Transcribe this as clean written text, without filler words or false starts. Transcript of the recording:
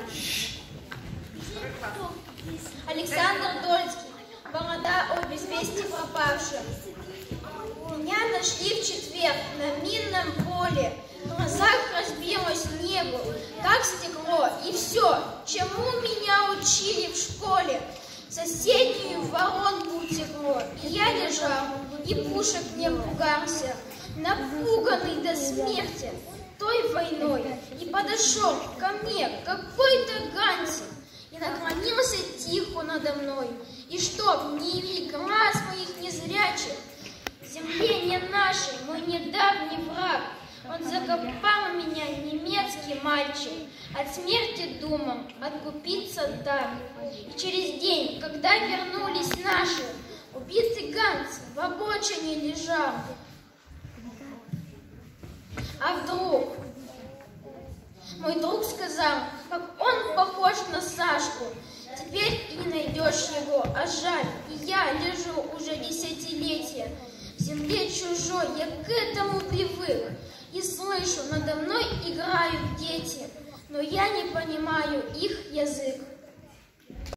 Александр Дольский. Борода о безвестии пропавшем. Меня нашли в четверг на минном поле. В глазах разбилось небо, как стекло. И все, чему меня учили в школе. В соседнюю воронку утекло. И я лежал, и пушек не пугался, напуганный до смерти той войной. И подошел ко мне какой-то Гансик и наклонился тихо надо мной. И чтоб не видеть глаз моих незрячих, в земле не нашей мой недавний враг, он закопал меня, немецкий мальчик, от смерти думал откупиться так. И через день, когда вернулись наши, убитый Ганс в обочине лежал. А вдруг мой друг сказал, как он похож на Сашку. Теперь и не найдешь его, а жаль. И я лежу уже десятилетия в земле чужой, я к этому привык. И слышу, надо мной играют дети, но я не понимаю их язык.